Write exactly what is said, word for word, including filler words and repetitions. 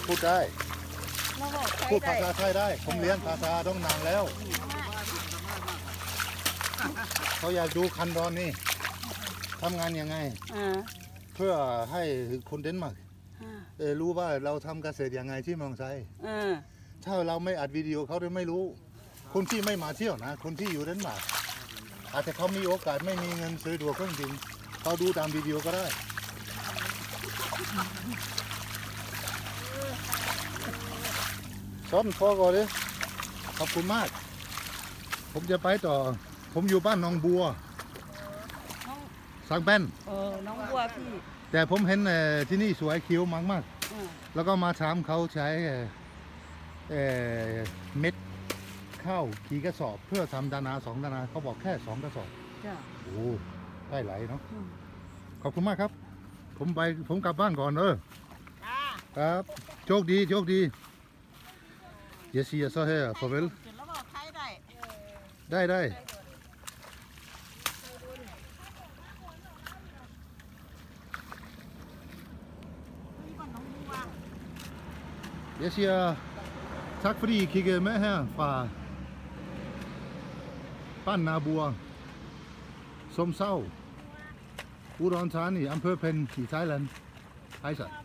พูดได้พูดภาษาไทยได้ผมเรียนภาษาต้องนานแล้วเขาอยากดูคันดอนนี่ทำงานยังไงเพื่อให้คนเดนมาร์กรู้ว่าเราทำเกษตรยังไงที่เมืองไทยถ้าเราไม่อัดวิดีโอเขาจะไม่รู้คนที่ไม่มาเที่ยวนะคนที่อยู่เดนมาร์กอาจจะเขามีโอกาสไม่มีเงินซื้อตั๋วเครื่องบินเขาดูตามวิดีโอก็ได้ซ้อมพอก่อนเลยขอบคุณมากผมจะไปต่อผมอยู่บ้านหนองบัวสังแป้นเออน้องบัวพี่แต่ผมเห็นที่นี่สวยเขียวมากมากแล้วก็มาถามเขาใช้เม็ดข้าวกี่กระสอบเพื่อทำดานาสองดานาเขาบอกแค่สองกระสอบโอ้ได้ไหลเนาะขอบคุณมากครับผมไปผมกลับบ้านก่อนเออครับโชคดีโชคดีเยสีเยสเฮะพอเวลได้ได้เยสีทักฟรีคิกเมะฮะฝ่าป้านนาบัวสมเศร้าอุดรธานีอำเภอเพนที่ไทยแลนด์ไทยสัต